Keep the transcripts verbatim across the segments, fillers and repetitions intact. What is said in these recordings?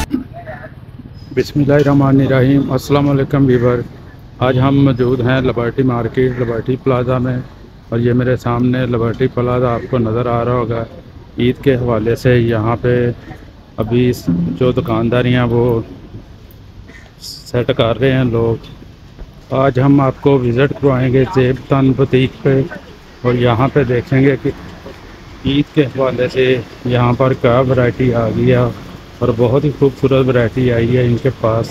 बिस्मिल्लाहिर्रहमानिर्रहीम। अस्सलाम वालेकुम वीवर। आज हम मौजूद हैं लिबर्टी मार्केट लिबर्टी प्लाज़ा में, और ये मेरे सामने लिबर्टी प्लाज़ा आपको नज़र आ रहा होगा। ईद के हवाले से यहाँ पे अभी जो दुकानदारी हैं वो सेट कर रहे हैं लोग। आज हम आपको विज़िट करवाएंगे ज़ेब तन बुटीक पे, और यहाँ पे देखेंगे कि ईद के हवाले से यहाँ पर क्या वैरायटी आ गई है, और बहुत ही खूबसूरत वैरायटी आई है इनके पास।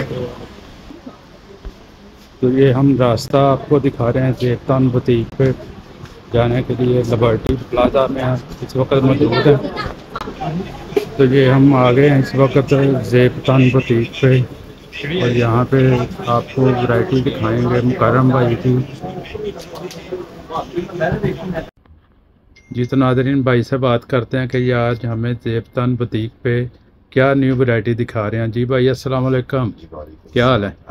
तो ये हम रास्ता आपको दिखा रहे हैं ज़ेबतान बुटीक पे जाने के लिए। लिबर्टी प्लाज़ा में इस वक्त मौजूद हैं। तो ये हम आ गए हैं इस वक्त ज़ेबतान बुटीक पे, और यहाँ पे आपको वैरायटी दिखाएंगे मुकर्रम भाई की। जी तो नाज़रीन, भाई से बात करते हैं कि ये आज हमें ज़ेबतान बुटीक पे क्या न्यू वैरायटी दिखा रहे हैं। जी भाई अस्सलाम वालेकुम, क्या हाल है?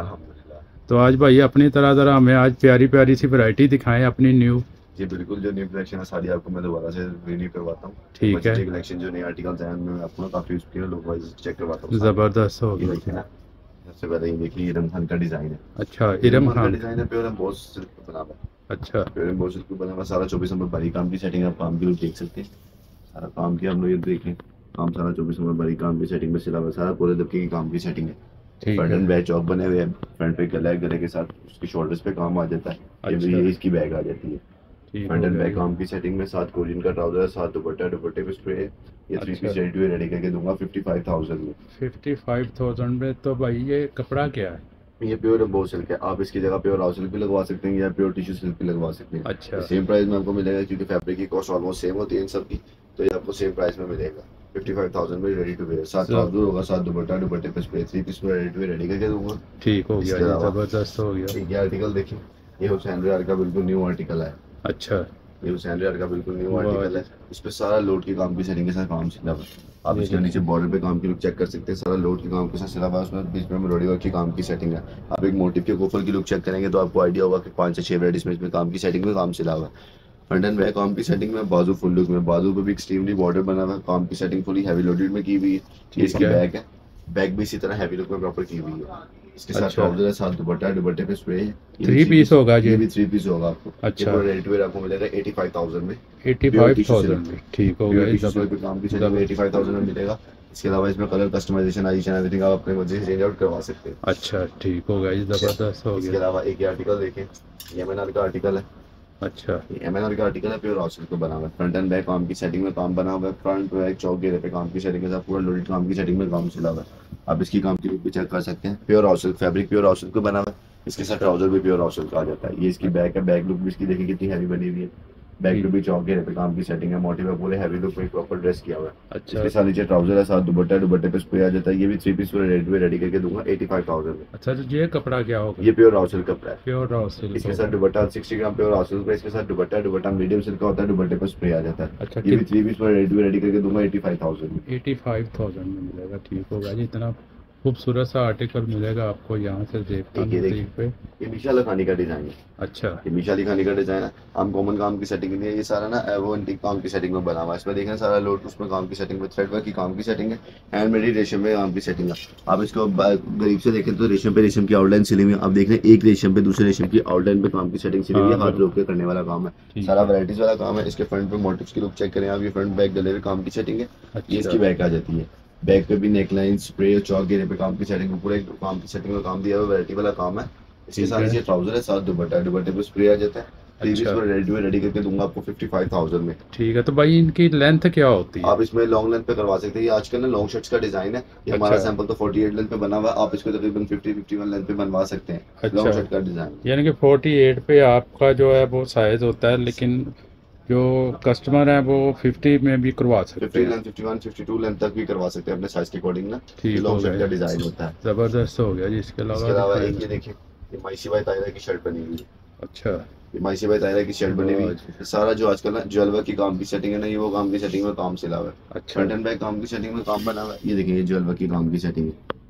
तो आज भाई अपनी तरह ज़रा हमें आज प्यारी प्यारी सी वैरायटी दिखाएं अपनी न्यू। जी बिल्कुल, जो न्यू कलेक्शन है सारी आपको मैं दोबारा से रिन्यू करवाता हूँ। ठीक है। कलेक्शन जो नए आर्टिकल्स हैं उनमें आपको ना काफी उसके लुक वाइज चेक करवाता हूँ। ज़बरदस्त हो गया। देखिए ना, सबसे पहले ये देखिए इरम खान का डिजाइन है। अच्छा, इरम खान का डिजाइन है, प्योर एम्बोस सिल्क पे बना हुआ है। अच्छा, प्योर एम्बोस सिल्क पे बना हुआ सारा चौबीस नंबर बारी काम की सेटिंग, आप काम की लुक देख सकते हैं। सारा काम किया हम लोग, ये देखें काम सारा चौबीस नंबर बारी काम की सेटिंग में सिला हुआ, सारा पूरे दबके की काम की सेटिंग है। फ्रंट एंड बैक चौक बने हुए हैं, फ्रंट पे गला है, गले के साथ उसकी शोल्डर्स पे काम आ जाता है। अच्छा। ये इसकी बैग आ जाती है। फ्रंट एंड बैक काम की सेटिंग में, साथ कोरियन का ट्राउजर है, साथ दुपट्टा, दुपट्टे पे स्प्रे है। ये three piece ready to ready करके दूंगा फिफ्टी फाइव थाउजेंड में। फिफ्टी फाइव थाउजेंड में। तो भाई ये कपड़ा क्या है? ये प्योर एम्बोस सिल्क है। आप इसकी जगह प्योर राव सिल्क भी लगवा सकते हैं या प्योर टिश्यू सिल्क भी लगवा सकते हैं। अच्छा। सेम प्राइस में आपको मिलेगा, क्योंकि फैब्रिक की कॉस्ट ऑलमोस्ट सेम होती है इन सब की, तो ये आपको सेम प्राइस में मिलेगा। फिफ्टी फाइव थाउजेंड में रेडी टू वेयर, साथ ट्राउजर होगा, साथ दुपट्टा, दुपट्टे पे स्प्रे, थ्री पीस में रेडी टू वेयर रेडी करके दूंगा। ठीक हो गया, जबरदस्त हो गया। ये आर्टिकल देखिए, ये हुसैन रियार का बिल्कुल न्यू आर्टिकल है। अच्छा, ये हुसैन रियार का बिल्कुल न्यू आर्टिकल है। इस पे सारा लोड की काम की सेटिंग के साथ काम सिला हुआ है। आप इसके नीचे बॉर्डर पे काम की लुक चेक कर सकते हैं, सारा लोड की काम के साथ सिला हुआ है। उसमें बीच में एम्ब्रॉयडरी वर्क की काम की सेटिंग है। आप एक मोटिव के कोफर की लुक चेक करेंगे तो आपको आइडिया होगा कि पांच से छह वैराइटीज में इसमें काम की सेटिंग में काम सिला हुआ है। फ्रंट एंड बैक काम की सेटिंग में, बाजू फुल लुक में, बाजू पे भी एक्सट्रीमली बॉर्डर बना हुआ है, काम की सेटिंग फुली हैवी लोडेड में की हुई है। ये इसकी बैक है, बैक भी इसी तरह हैवी लुक में प्रॉपर की हुई है। इसके साथ ट्राउजर है, साथ दुपट्टा, दुपट्टे पे स्प्रे है। थ्री पीस होगा ये भी थ्री पीस होगा आपको। अच्छा, रेडी टू वेयर आपको मिलेगा एटी फाइव थाउजेंड में। एटी फाइव थाउजेंड में ठीक हो गया। काम की सेटिंग में एटी फाइव थाउजेंड में मिलेगा। इसके अलावा इसमें colour customisation I and everything आप अपने मर्जी से चेंज आउट करवा सकते हैं। अच्छा, ठीक हो गया, जबरदस्त हो गया। इसके अलावा एक आर्टिकल देखें, ये एमएनआर का आर्टिकल है। अच्छा, एमएनआर का आर्टिकल है, प्योर रॉ सिल्क पे बना हुआ है। फ्रंट एंड बैक काम की सेटिंग में काम बना हुआ है। फ्रंट बैक चौक घेरे पे काम की सेटिंग के साथ पूरा लोडेड काम की सेटिंग में काम सिला हुआ है। आप इसकी काम की लुक भी चेक कर सकते हैं। Pure raw silk fabric, pure raw silk पे बना हुआ है। इसके साथ ट्राउजर भी प्योर रॉ सिल्क आ जाता है। ये इसकी बैक है, बैक लुक भी इसकी देखिए कितनी हैवी बनी हुई है। बैक पे भी चौक घेरे पे काम की सेटिंग है, मोटिव है, पूरे हैवी लुक में प्रॉपर ड्रेस किया हुआ है। अच्छा। इसके साथ नीचे ट्राउजर है, साथ दुपट्टा, दुपट्टे पे स्प्रे आ जाता है। ये भी थ्री पीस पूरे रेडी में रेडी करके दूंगा एटी फाइव थाउजेंड में। अच्छा, तो ये कपड़ा क्या होगा? ये प्योर रॉ सिल्क कपड़ा है, प्योर रॉ सिल्क। इसके साथ dupatta sixty gram pure raw silk है। इसके साथ दुपट्टा, दुपट्टा मीडियम सिल्क का होता है, दुपट्टे पे स्प्रे आ जाता है। अच्छा, ये भी थ्री पीस पूरे रेडी में रेडी करके दूंगा एटी फाइव थाउजेंड में। एटी फाइव थाउजेंड में मिलेगा, ठीक होगा जी। इतना खूबसूरत सा आर्टिकल मिलेगा आपको यहाँ से ज़ेबतान बुटीक पे। ये मीशा लखानी का डिजाइन है। अच्छा, ये मीशा लखानी का डिजाइन है। हम कॉमन काम की सेटिंग नहीं है, ये सारा ना वो एंटीक काम की सेटिंग में बना हुआ है। इसमें देखें सारा लोड उसमें काम की सेटिंग में, थ्रेड वर्क की काम की सेटिंग है, हैंडमेड रेशम में काम की सेटिंग है। आप इसको गरीब से देखें तो रेशम पे रेशम की आउटलाइन सिली हुई है। आप देख रहे हैं एक रेशम पे दूसरे रेशम की आउटलाइन पे काम की सेटिंग सिली हुई है। हाथ रोक के करने वाला काम है, सारा वैराइटीज वाला काम है। इसके फ्रंट पे मोटिव्स की लुक चेक करें आप, ये फ्रंट बैक गले में काम की सेटिंग है। ये इसकी बैक आ जाती है। बैक पे भी नेकलाइन, स्प्रे, चौक घेरे पे काम की सेटिंग में, पूरे काम की सेटिंग में काम दिया हुआ, वैरायटी वाला काम है। इसके साथ ये ट्राउजर है, साथ दुपट्टा, दुपट्टे पे स्प्रे आ जाता है। अच्छा। रेडी में रेडी करके दूंगा आपको फिफ्टी फाइव थाउजेंड में। ठीक है। तो भाई इनकी लेंथ क्या होती है? आप इसमें लॉन्ग लेंथ पे करवा सकते हैं। ये आजकल ना लॉन्ग शर्ट्स का डिजाइन है। ये अच्छा। हमारा सैंपल तो फोर्टी एट लेंथ पे बना हुआ है, आप इसको तकरीबन फिफ्टी फिफ्टी वन लेंथ पे बनवा सकते हैं। अच्छा। लॉन्ग शर्ट का डिजाइन यानी कि फोर्टी एट पे आपका जो है वो साइज होता है, लेकिन जो कस्टमर है वो फिफ्टी में भी करवा सकते हैं। Fifty one, fifty two length तक भी करवा सकते हैं अपने साइज के अकॉर्डिंग ना। ठीक, लॉन्ग शर्ट का डिजाइन होता है, जबरदस्त हो गया जी। इसके अलावा ये देखिए, ये माइसी भाई तायरा की शर्ट बनी हुई है। अच्छा, ये माइसी भाई तायरा की शर्ट बनी हुई है। सारा जो आजकल ना ज्वेलर की काम की सेटिंग है ना, ये वो काम की सेटिंग में काम सिला हुआ है। अच्छा। फ्रंट एंड बैक काम की सेटिंग में काम बना हुआ है। ये देखिए, ये ज्वेलर की काम की सेटिंग है,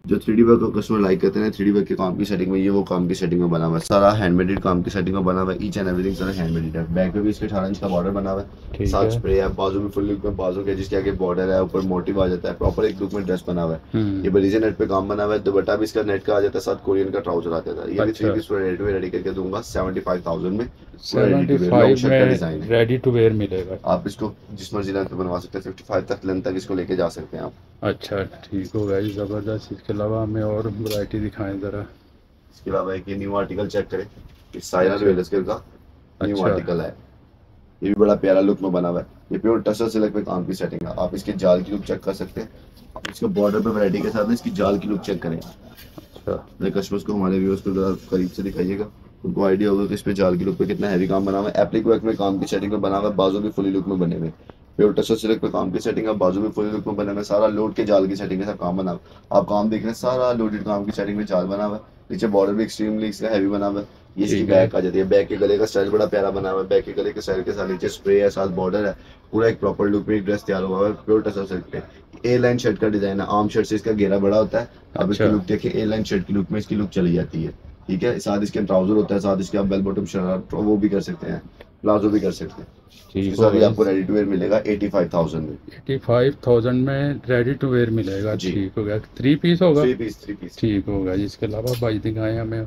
जो थ्री डी वर्क को कस्टमर लाइक करते हैं, थ्री डी वर्क के काम की सेटिंग में, ये वो काम की सेटिंग में बना हुआ है, सारा हैंडमेडेड काम की सेटिंग में बना हुआ है, ईच एंड एवरीथिंग सारा हैंडमेडेड है। बैक पे भी इसके अठारह इंच का बॉर्डर बना हुआ है, साथ स्प्रे है, बाजू में फुल लुक में बाजू के जिसके आगे बॉर्डर है, ऊपर मोटिव आ जाता है, प्रॉपर एक लुक में ड्रेस बना हुआ है। ये बरीजे नेट पे काम बना हुआ है, दुपट्टा भी इसका नेट का आ जाता है, साथ कोरियन का ट्राउजर आ जाता है। ये भी three piece ready to wear ready करके दूंगा सेवेंटी फाइव थाउजेंड में, रेडी टू वेयर मिलेगा। आप इसको जिस मर्जी लेंथ पे बनवा सकते हैं, फिफ्टी फाइव तक लेंथ तक इसको लेके जा सकते हैं आप। अच्छा ठीक हो गया, ज़बरदस्त। इसके अलावा हमें और वैरायटी दिखाएं ज़रा। इसके अलावा एक न्यू आर्टिकल चेक करें, इस साइना वेलस्कर का न्यू आर्टिकल है, ये भी बड़ा प्यारा लुक में बना हुआ है। ये प्योर टसर सिल्क पे काम की सेटिंग है। आप इसके जाल की लुक चेक कर सकते हैं, आप इसके बॉर्डर पे वैरायटी के साथ इसकी जाल की लुक चेक करें। अच्छा, कस्टमर्स को, हमारे व्यूअर्स को जरा करीब से दिखाइएगा, उनको आइडिया होगा कि इस पे जाल की लुक पे कितना हैवी काम बना हुआ है। एप्लिक वर्क में काम की सेटिंग में बना हुआ है, बाजू भी फुली लुक में बने हुए। प्योर टसर सिल्क पे काम की सेटिंग है, बाजू में फुली लुक में बने हुए, सारा लोड के जाल की सेटिंग के साथ काम बना हुआ है। आप काम देख रहे हैं, सारा लोडेड काम की सेटिंग में जाल बना हुआ है। नीचे बॉर्डर भी एक्सट्रीमली इसका हैवी बना हुआ है। ये इसकी बैक आ जाती है, बैक के गले का स्टाइल बड़ा प्यारा बना हुआ है। बैक के गले के स्टाइल के साथ नीचे स्प्रे है, साथ बॉर्डर है, पूरा एक प्रॉपर लुक में एक ड्रेस तैयार हुआ है प्योर टसर सिल्क पे। ए लाइन शर्ट का डिजाइन है, आर्म शर्ट से इसका घेरा बड़ा होता है। अब इसकी लुक देखिए, ए लाइन शर्ट की लुक में इसकी लुक चली जाती है। ठीक है, साथ इसके ट्राउजर होता है, साथ इसके आप बेल बॉटम शर्ट वो भी कर सकते हैं, प्लाजो भी कर सकते हैं। ठीक है, आपको रेडी टू वेयर मिलेगा एटी फाइव थाउजेंड में। एटी फाइव थाउजेंड में रेडी टू वेयर मिलेगा। ठीक हो गया, थ्री पीस होगा। थ्री पीस थ्री पीस ठीक होगा। इसके अलावा भाई दिखाएं हमें।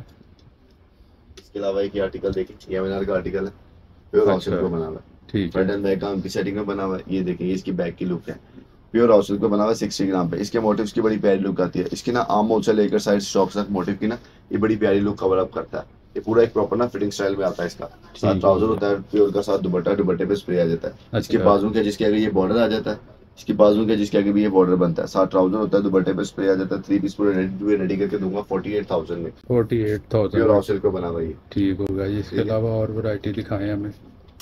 इसके अलावा एक आर्टिकल देखिए, ये का आर्टिकल है, प्योर हाउसिंग को बना हुआ है। ठीक है, फ्रंट एंड बैक काम की सेटिंग में बना हुआ है। ये देखिए, इसकी बैक की लुक है, प्योर हाउसिंग को बना हुआ है सिक्सटी ग्राम पे। इसके मोटिव्स की बड़ी प्यारी लुक आती है। इसकी ना आर्म होल से लेकर साइड स्टॉक तक मोटिव की ना ये बड़ी प्यारी लुक कवर अप करता है। ये पूरा एक प्रॉपर ना फिटिंग स्टाइल में आता है। इसका साथ ट्राउजर होता है प्योर का, साथ दुपट्टा, दुपट्टे पे स्प्रे आ जाता है। इसके बाजू के जिसके आगे ये बॉर्डर आ जाता है, इसकी बाजू के जिसके आगे भी ये बॉर्डर बनता है, साथ ट्राउजर होता है, दुपट्टे पे स्प्रे आ जाता है। थ्री पीस पूरे रेडी रेडी करके दूंगा फोर्टी एट थाउजेंड में। Forty eight thousand pure house silk को बना हुआ है। ठीक होगा। इसके अलावा और वैरायटी दिखाएं हमें।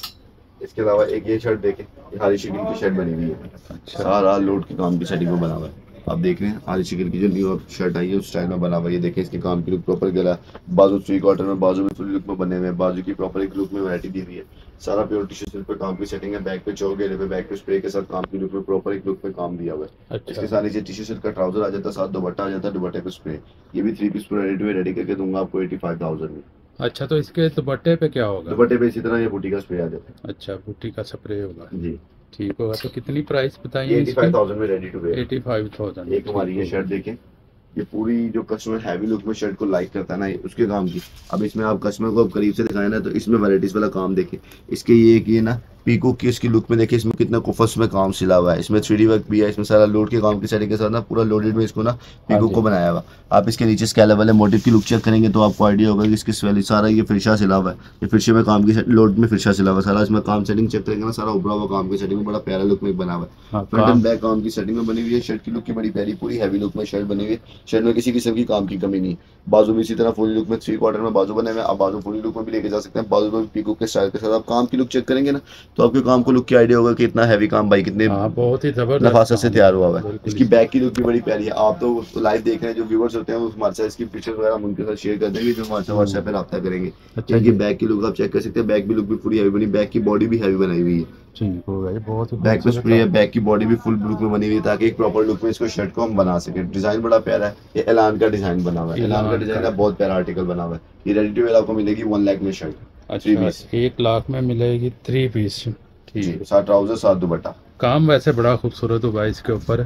इसके अलावा एक ये शर्ट देखें, ये हारी शिकिल की शर्ट बनी हुई है। अच्छा, सारा लोड के काम की सेटिंग में बना हुआ है। आप देख रहे हैं हारी शिकिल की जो न्यू शर्ट आई है उस स्टाइल में बना हुआ है। ये देखें, इसके काम की लुक प्रॉपर गला, बाजू थ्री क्वार्टर में, बाजू में फुल लुक में बने हुए हैं, बाजू की प्रॉपर एक लुक में वैरायटी दी हुई है। सारा प्योर टिश्यू सिल्क पे काम की सेटिंग है। बैक पे चौक घेरे पे, बैक पे स्प्रे के साथ काम की लुक में प्रॉपर एक लुक में काम दिया हुआ है। अच्छा। इसके साथ नीचे टिश्यू सिल्क का ट्राउजर आ जाता है, साथ दुपट्टा आ जाता है, दुपट्टे पे स्प्रे। ये भी थ्री पीस पूरा रेडी रेडी करके दूंगा आपको एटी फाइव थाउजेंड में। अच्छा, तो इसके दुपट्टे पे क्या होगा? दुपट्टे पे इसी तरह ये बूटी का स्प्रे आ जाता है। अच्छा, बूटी का स्प्रे होगा जी। ठीक होगा। तो कितनी प्राइस बताइए? एटी फाइव थाउजेंड में ready to wear. Eighty five thousand. एक हमारी ये शर्ट देखें, ये पूरी जो कस्टमर हैवी लुक में शर्ट को लाइक करता है ना, उसके काम की। अब इसमें आप कस्टमर को अब करीब से दिखाए ना, तो इसमें वैराइटीज वाला काम देखें। इसके ये एक ये ना पीको की इसकी लुक में देखिए, इसमें कितना कुफस में काम सिला हुआ है। इसमें थ्री डी वर्क भी है, इसमें सारा लोड के काम की सेटिंग के साथ ना पूरा लोडेड में इसको ना पीको को बनाया हुआ। आप इसके नीचे स्केलेबल वाले मोटिव की लुक चेक करेंगे तो आपको आइडिया होगा कि इसकी स्वेली सारा ये फिरशा सिला हुआ है। ये फिरशे में काम की लोड में फिरशा सिला हुआ सारा। इसमें काम सेटिंग चेक करेंगे ना, सारा उभरा हुआ काम की सेटिंग में बड़ा प्यारा लुक में बना हुआ है। फ्रंट एंड बैक काम की सेटिंग में बनी हुई है। शर्ट की लुक की बड़ी प्यारी पूरी हैवी लुक में शर्ट बनी हुई है। शर्ट में किसी किस्म की काम की कमी नहीं। बाजू भी इसी तरह फुल लुक में थ्री क्वार्टर में बाजू बने हुए। आप बाजू फुल लुक में भी लेके जा सकते हैं। बाजू में पीको के स्टाइल के साथ आप काम की लुक चेक करेंगे ना, तो आपके काम को लुक की आइडिया होगा कि इतना हैवी काम भाई कितने बहुत ही जबरदस्त नफासत से तैयार हुआ है। इसकी बैक की लुक भी बड़ी प्यारी है। आप तो लाइव देख रहे हैं, जो व्यूअर्स होते हैं वो हमारे साथ इसकी पिक्चर वगैरह हम उनके साथ शेयर कर देंगे, जो हमारे साथ व्हाट्सएप पे राब्ता करेंगे। इनकी बैक की लुक आप चेक कर सकते हैं। बैक भी लुक भी पूरी हैवी बनी, बैक की बॉडी भी हैवी बनाई हुई है। बहुत बैक पे स्प्रे है, बैक की बॉडी भी फुल लुक में बनी हुई है, ताकि एक प्रॉपर लुक में इसको शर्ट को हम बना सके। डिजाइन बड़ा प्यारा है। ये एलान का डिजाइन बना हुआ है। एलान का डिजाइन का बहुत प्यारा आर्टिकल बना हुआ है। ये रेडी टू वेयर आपको मिलेगी वन लाख में शर्ट। अच्छा, एक लाख में मिलेगी थ्री पीस। ठीक, साथ ट्राउजर साथ दुपट्टा। काम वैसे बड़ा खूबसूरत होगा इसके ऊपर।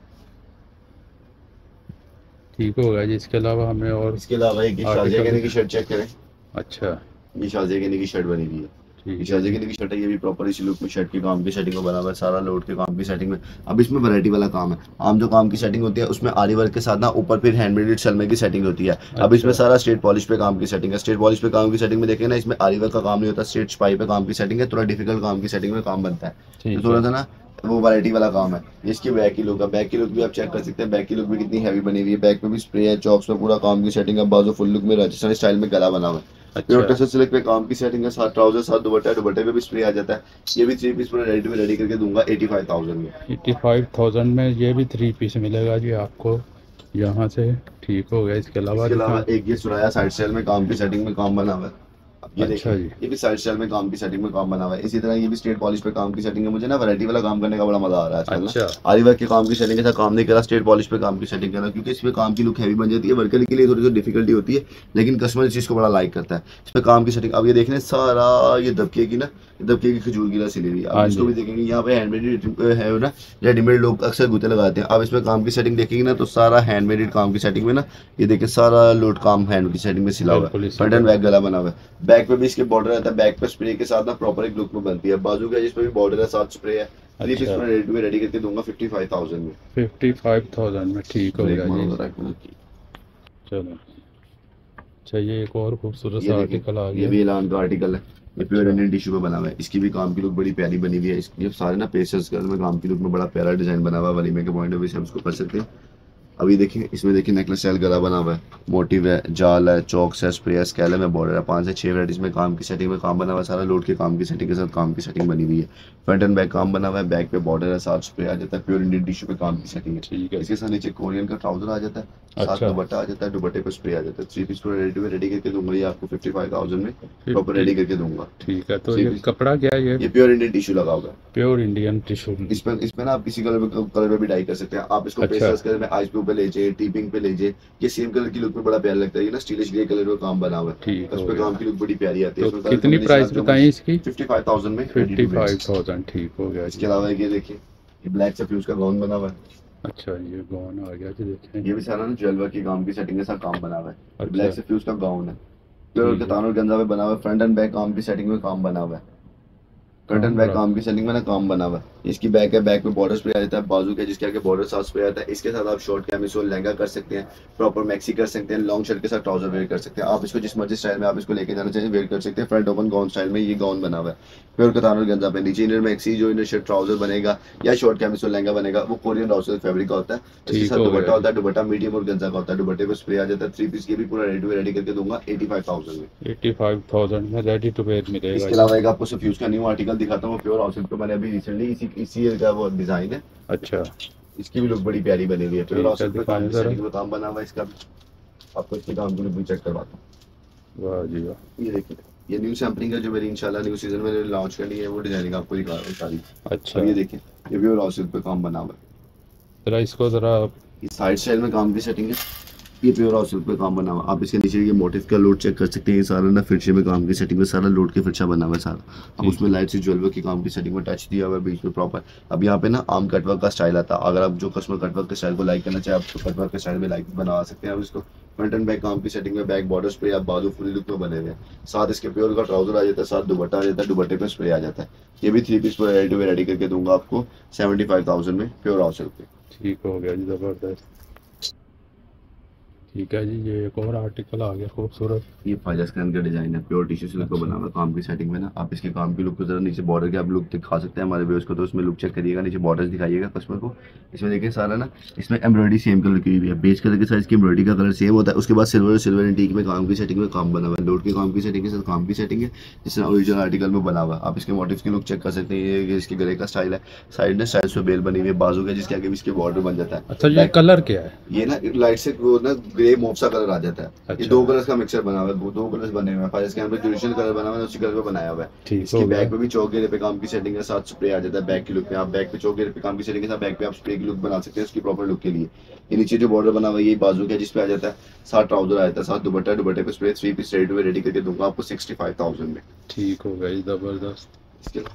ठीक होगा जी। इसके अलावा हमें और इसके अलावा एक शाज़िया कहने की शर्ट चेक करें। अच्छा, ये शाज़िया कहने की शर्ट बनी हुई है। शाज़िया कहने की शर्ट है। ये भी प्रॉपर इसी लुक में शर्ट के काम की सेटिंग में बना हुआ है। सारा लोड के काम की सेटिंग में। अब इसमें वैरायटी वाला काम है। आम जो काम की सेटिंग होती है उसमें आरी वर्क के साथ ना ऊपर फिर हैंडमेड सलमे की सेटिंग होती है। अब इसमें सारा स्ट्रेट पॉलिश पे काम की सेटिंग है। स्ट्रेट पॉलिश पे काम की सेटिंग में देखें ना, इसमें आरी वर्क का काम नहीं होता, स्ट्रेट छपाई पे काम की सेटिंग है। थोड़ा डिफिकल्ट काम की सेटिंग में काम बनता है, तो थोड़ा सा ना वो वैरायटी वाला काम है। इसकी बैक की लुक है। बैक की लुक भी आप चेक कर सकते हैं। बैक की लुक भी कितनी हैवी बनी हुई है। बैक में भी स्प्रे है, चॉक्स पे पूरा काम की सेटिंग है। बाजू फुल लुक में राजस्थानी स्टाइल में गला बना हुआ है। प्योर टसर सिल्क पे काम की सेटिंग है। साथ ट्राउजर साथ दुपट्टा, दुपट्टे पे भी स्प्रे आ जाता है। ये भी थ्री पीस पूरा रेडी में रेडी करके दूंगा एटी फाइव थाउजेंड में। एटी फाइव थाउजेंड में ये भी थ्री पीस मिलेगा जी आपको यहाँ से। ठीक हो गया। इसके अलावा इसके अलावा एक ये सुराया साइड स्टाइल में काम की सेटिंग में काम बना हुआ है। ये अच्छा देखिए, जी। ये भी साइड स्टाइल में काम की सेटिंग में काम बना हुआ है। इसी तरह ये भी स्ट्रेट पॉलिश पे काम की सेटिंग है। मुझे ना वैरायटी वाला काम करने का बड़ा मजा आ रहा है आजकल ना। अच्छा। आरी वर्क के काम की सेटिंग के साथ काम नहीं करा, स्ट्रेट पॉलिश पे काम की सेटिंग करा, क्योंकि इसमें काम की लुक हैवी बन जाती है। वर्कर के लिए थोड़ी सी डिफिकल्टी होती है, लेकिन कस्टमर इस चीज़ को बड़ा लाइक करता है। इस पे काम की सेटिंग अब ये देखने सारा ये दबके की ना, दबके की खजूर गिला सिली हुई है। हाँ अब इसको जी। भी देखेंगे यहाँ पे हैंडमेड है ना, रेडीमेड लोग अक्सर गुते लगाते हैं। अब इसमें काम की सेटिंग देखेंगे ना तो सारा हैंडमेड काम की सेटिंग में ना, ये देखिए सारा लोड काम हैंड की सेटिंग में सिला हुआ बिल्कुल है। इसी फ्रंट एंड तरह। बैक गला बना हुआ है। बैक पे भी इसके बॉर्डर रहता है, बैक पे स्प्रे के साथ ना प्रॉपर एक लुक में बनती है। बाजू का जिसपे भी बॉर्डर है, साथ स्प्रे है। थ्री पीस अच्छा। में रेडी में रेडी करके दूंगा फिफ्टी फाइव थाउजेंड में। फिफ्टी फाइव थाउजेंड में ठीक हो ब्रेक गया मारो जी। जरा एक मिनट। चलो, चाहिए एक और खूबसूरत ये सा देखिए, आर्टिकल आ ये गया। भी एलान का आर्टिकल है। ये प्योर अच्छा। इंडियन टिश्यू पे बना हुआ है। इसकी भी काम की लुक बड़ी प्यारी बनी हुई है। इस- ये सारे ना पेस्टल्स कलर में काम की लुक में बड़ा प्यारा डिजाइन बना हुआ है। वलीमे के पॉइंट ऑफ व्यू से हम इसको कर सकते हैं। अभी देखिए, इसमें देखिए नेकलेस स्टाइल गला बना हुआ है, मोटिव है, जाल है, चौक है, स्प्रे है, स्कैलम है, बॉर्डर है। पांच से छह वैराइटीज में काम की सेटिंग में काम बना हुआ है। सारा लोड के काम की सेटिंग के साथ काम की सेटिंग बनी हुई है। फ्रंट एंड बैक काम बना हुआ है। बैक पे बॉर्डर है, साथ स्प्रे आ जाता है। प्योर इंडियन टिश्यू पे काम की सेटिंग है। ठीक है। इसके साथ नीचे कोरियन का ट्राउजर आ जाता है, साथ अच्छा। दुपट्टा आ जाता है, दुपट्टे पे स्प्रे आ जाता है। थ्री पीस को रेडी में रेडी करके दूंगा, ये आपको फिफ्टी फाइव थाउजेंड में प्रॉपर रेडी करके दूंगा। ठीक है। तो थ्री ये पीस, कपड़ा क्या है? ये ये प्योर इंडियन टिश्यू लगा होगा। Pure Indian tissue. इसमें इसमें ना आप किसी कलर में कलर में भी डाई कर सकते हैं। आप इसको अच्छा। पेस्टल्स कलर में आइस ब्लू पे ले जाइए, टीपिंग पे ले जाइए। ये सेम कलर की लुक में बड़ा प्यारा लगता है। ये ना स्टीलिश ग्रे कलर में काम बना हुआ है, ठीक उस हो पे गया। काम की लुक बड़ी प्यारी आती है। तो कितनी प्राइस बताई इसकी? फिफ्टी फाइव थाउजेंड में फिफ्टी फाइव थाउजेंड ठीक हो गया इसके जी। अलावा ये देखिए, ये ब्लैक सफ्यूज का गाउन बना हुआ है। अच्छा, ये गौन आ गया जी, देखें। ये भी सारा ना ज्वेलर की काम की सेटिंग के साथ काम बना हुआ है। अच्छा। ब्लैक सफ्यूज का गाउन है, प्योर कतान और गंजा में बना हुआ है। फ्रंट एंड बैक काम की सेटिंग में काम बना हुआ है। फ्रंट एंड बैक काम की सेटिंग में ना काम बना हुआ है। इसकी बैक है, बैक पे बॉर्डर स्प्रे आ जाता है। बाजू के जिसके आगे बॉर्डर साथ स्प्रे आता है। इसके साथ आप शॉर्ट कैमिसोल लहंगा कर सकते हैं, प्रॉपर मैक्सी कर सकते हैं, लॉन्ग शर्ट के साथ ट्राउजर वेयर कर सकते हैं। आप इसको जिस मर्जी स्टाइल में आप इसको लेके जाना चाहिए वेयर कर सकते हैं। फ्रंट ओपन गाउन स्टाइल में ये गाउन बना हुआ है, प्योर कतान और गंजा पे। नीचे इनर मैक्सी जो इनर शर्ट ट्राउजर बनेगा या शॉर्ट कैमिसोल लहंगा बनेगा, वो कोरियन राउसल फैब्रिक का होता है। इसके साथ दुपट्टा होता है, दुपट्टा मीडियम और गंजा का होता है। दुपट्टे पे स्प्रे आ जाता है। थ्री पीस ये भी पूरा रेडी रेडी करके दूंगा एटी फाइव थाउजेंड में। एटी फाइव थाउजेंड में रेडी टू वेयर मिलेगा। इसके अलावा एक आपको सफ्यूज का न्यू आर्टिकल दिखाता हूँ, प्योर आउटफिट पे मैंने अभी रिसेंटली इसी इसी ईयर का वो डिजाइन है। अच्छा। इसकी भी लुक बड़ी प्यारी बनी हुई है। प्योर आउटफिट पे काम दिखाएं सेटिंग में काम बना हुआ है इसका भी। आपको इसके काम की लुक भी चेक करवाता हूँ। वाह जी वाह। ये देखिए, ये न्यू सैम्पलिंग है जो मेरी इंशाल्लाह न्यू सीजन में लॉन्च करनी है, वो डिजाइनिंग आपको दिखा रहा हूँ सारी। अच्छा। अब ये देखिए, ये प्योर आउटफिट पे काम बना हुआ है। जरा इसको जरा। ये साइड स्टाइल में काम की सेटिंग है। ये प्योर हाउस पे काम बना हुआ। आप इसके नीचे ये मोटिव का लोड चेक कर सकते हैं। ये सारा ना फिरछे में काम की सेटिंग में सारा लोड के फिरछा बना हुआ है सारा। अब उसमें लाइट से ज्वेलर की काम की सेटिंग में टच दिया हुआ है बीच में प्रॉपर। अब यहाँ पे ना आर्म कटवर्क का स्टाइल आता है। अगर आप जो कस्टमर कटवर्क के स्टाइल को लाइक करना चाहे, आप तो कटवर्क के स्टाइल में लाइक बना सकते हैं। अब इसको फ्रंट एंड बैक काम की सेटिंग में, बैक बॉर्डर स्प्रे, आप बाजू फुली लुक में बने हुए हैं। साथ इसके प्योर का ट्राउजर आ जाता है, साथ दुपट्टा आ जाता है, दुपट्टे पे स्प्रे आ जाता है। ये भी three piece ready to ready करके दूंगा आपको सेवेंटी फाइव थाउजेंड में प्योर हाउस पे। ठीक हो गया जी, जबरदस्त। ठीक है जी, ये एक और आर्टिकल आ गया खूबसूरत। ये फाइजा स्कैन का डिजाइन है, प्योर टिश्यू सिल्क का बना हुआ काम की सेटिंग में ना। आप इसके काम की लुक को जरा नीचे बॉर्डर के आप लुक दिखा सकते हैं हमारे व्यूअर्स को, तो उसमें लुक चेक करिएगा, नीचे बॉर्डर्स दिखाइएगा कस्टमर को। इसमें देखिए सारा ना, इसमें एम्ब्रॉयडरी सेम कलर की हुई है। बेज कलर के साथ इसकी एम्ब्रॉयडरी का कलर सेम होता है। उसके बाद सिल्वर सिल्वर एंटीक में काम की सेटिंग में काम बना हुआ है। लोड के काम की सेटिंग के साथ काम की सेटिंग है, जिसमें ओरिजिनल आर्टिकल में बना हुआ है। आप इसके मोटिव की लुक चेक कर सकते हैं। ये इसके गले का स्टाइल है, साइड में स्टाइल्स पे बेल बनी हुई है, बाजू के जिसके आगे भी इसके बॉर्डर बन जाता है। अच्छा, ये कलर क्या है? ये ना लाइट से वो ना ग्रे मोफ सा कलर आ जाता है। अच्छा। ये दो कलर्स का मिक्सर बना हुआ है, दो कलर्स बने हुए हैं। फाइजा स्कैन पे ट्रेडिशनल कलर बना हुआ है, उसी कलर पे बनाया हुआ है। इसके बैक पे भी चौक घेरे पे काम की सेटिंग है, साथ स्प्रे आ जाता है बैक की लुक में। आप बैक पे चौक घेरे पे काम की सेटिंग के साथ बैक पे आप स्प्रे की लुक बना सकते हैं उसकी प्रॉपर लुक के लिए। ये नीचे जो बॉर्डर बना हुआ है, ये बाजू का जिसपे आ जाता है, साथ ट्राउजर आ जाता है, साथ दुपट्टा, दुपट्टे पे spray. Three piece ready ready करके दूंगा आपको सिक्सटी फाइव थाउजेंड में। ठीक हो गई, जबरदस्त। इसके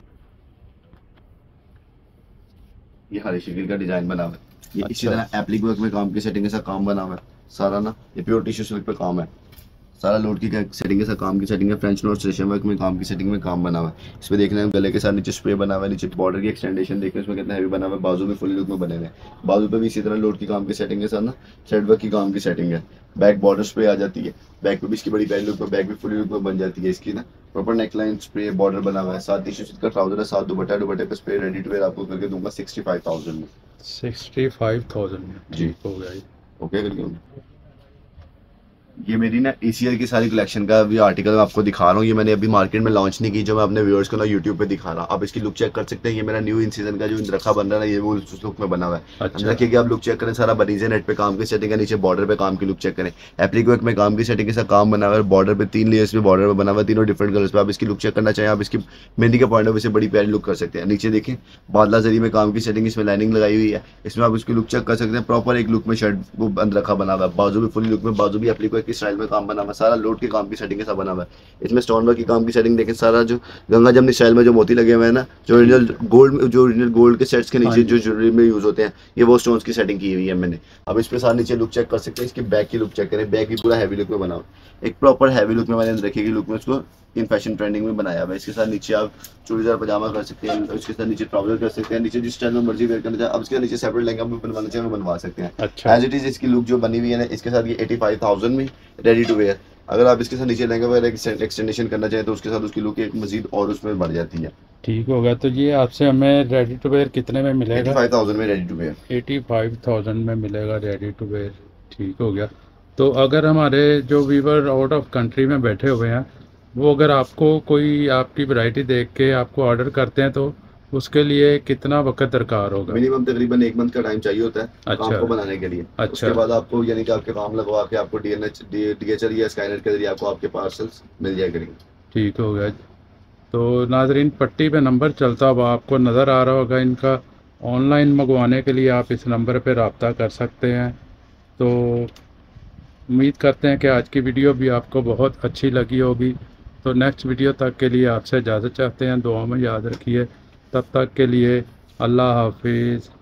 ये हरी शकील का डिजाइन बना हुआ है। ये इसी तरह एप्लिक वर्क में काम की सेटिंग के साथ काम बना हुआ है सारा ना। ये प्योर टिश्यू सिल्क पे काम है, सारा लोड की सेटिंग के साथ काम की सेटिंग है। फ्रेंच नोट रेशम वर्क में काम की सेटिंग में काम बना हुआ है। इसमें देखना है गले के साथ नीचे स्प्रे बना हुआ है, नीचे बॉर्डर की एक्सटेंडेशन देखना इसमें कितना हैवी बना हुआ है। बाजू में फुल लुक में बने हुए हैं, बाजू पे भी इसी तरह लोड की काम की सेटिंग के साथ ना थ्रेड वर्क की काम की सेटिंग है। बैक बॉर्डर स्प्रे आ जाती है, बैक पे भी इसकी बड़ी प्यारी लुक में, बैक भी फुल लुक में बन जाती है इसकी ना। प्रॉपर नेकलाइन स्प्रे बॉर्डर बना हुआ है, साथ टिश्यू सिल्क का ट्राउजर है, साथ दुपट्टा, दुपट्टे पे स्प्रे रेडी टू वेयर आपको करके दूंगा सिक्सटी फाइव थाउजेंड में। सिक्सटी फाइव थाउजेंड में ठीक हो गया। ओके करके ये मेरी ना ए सी एल की सारी कलेक्शन का भी आर्टिकल मैं आपको दिखा रहा हूँ। ये मैंने अभी मार्केट में लॉन्च नहीं की, जो मैं अपने व्यूअर्स को ना यूट्यूब पे दिखा रहा हूँ। आप इसकी लुक चेक कर सकते हैं। ये मेरा न्यू इन सीजन का जो इंद्रखा बन रहा है ना, ये वो उस लुक में बना हुआ है। अच्छा। देखिए कि आप लुक चेक करें, सारा बनीजे नेट पे काम की सेटिंग है, नीचे बॉर्डर पे काम की लुक चेक करें, एप्लिक वर्क में काम की सेटिंग के साथ काम बना हुआ है, बॉर्डर पे तीन लेयर्स पे बॉर्डर पे बना हुआ है, तीनों डिफरेंट कलर्स पे। आप इसकी लुक चेक करना चाहें, आप इसकी मेहंदी के पॉइंट ऑफ व्यू से बड़ी प्यारी लुक कर सकते हैं। नीचे देखें बादला जरी में काम की सेटिंग, इसमें लाइनिंग लगाई हुई है, इसमें आप इसकी लुक चेक कर सकते हैं। प्रॉपर एक लुक में शर्ट वो अंदरखा बना हुआ है, बाजू भी फुली लुक में, बाजू भी एप्लिक वर्क की स्टाइल में काम बना हुआ है, सारा लोड के काम की सेटिंग के साथ बना हुआ है। इसमें स्टोन वर्क की काम की सेटिंग देखें, सारा जो गंगा जमनी स्टाइल में जो मोती लगे हुए हैं ना, जो ओरिजिनल गोल्ड जो ओरिजिनल गोल्ड के सेट्स के नीचे जो ज्वेलरी में यूज होते हैं, ये वो स्टोन्स की सेटिंग की हुई है मैंने। अब इस पे सारे नीचे लुक चेक कर सकते हैं। इसकी बैक की लुक चेक करें, बैक भी पूरा हैवी लुक में बना हुआ है, एक प्रॉपर हैवी लुक में मैंने रखी की लुक में उसको इन फैशन ट्रेंडिंग में बनाया हुआ है। इसके साथ नीचे आप चूड़ीदार पजामा कर सकते हैं, इसके साथ नीचे ट्राउजर कर सकते हैं, नीचे जिस स्टाइल में मर्जी वेयर करना चाहे। अब इसके नीचे सेपरेट लहंगा भी बनवाना चाहे बनवा सकते हैं। अच्छा। एज इट इज इसकी लुक जो बनी हुई है ना, इसके साथ ये एटी फाइव थाउजेंड में रेडी टू वेयर। अगर आप इसके साथ नीचे लहंगा वगैरह एक्सटेंडेशन करना चाहें तो उसके साथ उसकी लुक एक मजीद और उसमें बढ़ जाती है। ठीक होगा। तो ये आपसे हमें रेडी टू वेयर कितने में मिलेगा? एटी फाइव थाउजेंड में ready to wear. Eighty five thousand में मिलेगा रेडी टू वेयर। ठीक हो गया। तो अगर हमारे जो व्यूअर आउट ऑफ कंट्री में बैठे हुए हैं, वो अगर आपको कोई आपकी वैरायटी देख के आपको ऑर्डर करते हैं, तो उसके लिए कितना वक्त दरकार होगा? मिनिमम तकरीबन एक मंथ का टाइम चाहिए होता है अच्छा। काम को बनाने के लिए। अच्छा। उसके बाद आपको यानी कि आपके काम लगवा के आपको डीएनएच डीएचएल या स्काइनेट के जरिए आपको आपके पार्सल्स मिल जाए करेंगे। ठीक हो गया। तो नाजरीन, पट्टी पे नंबर चलता हुआ आपको नज़र आ रहा होगा इनका। ऑनलाइन मंगवाने के लिए आप इस नंबर पर रब्ता कर सकते हैं। तो उम्मीद करते हैं कि आज की वीडियो भी आपको बहुत अच्छी लगी होगी। तो नेक्स्ट वीडियो तक के लिए आपसे इजाज़त चाहते हैं। दुआ में याद रखिए। तब तक के लिए अल्लाह हाफिज़।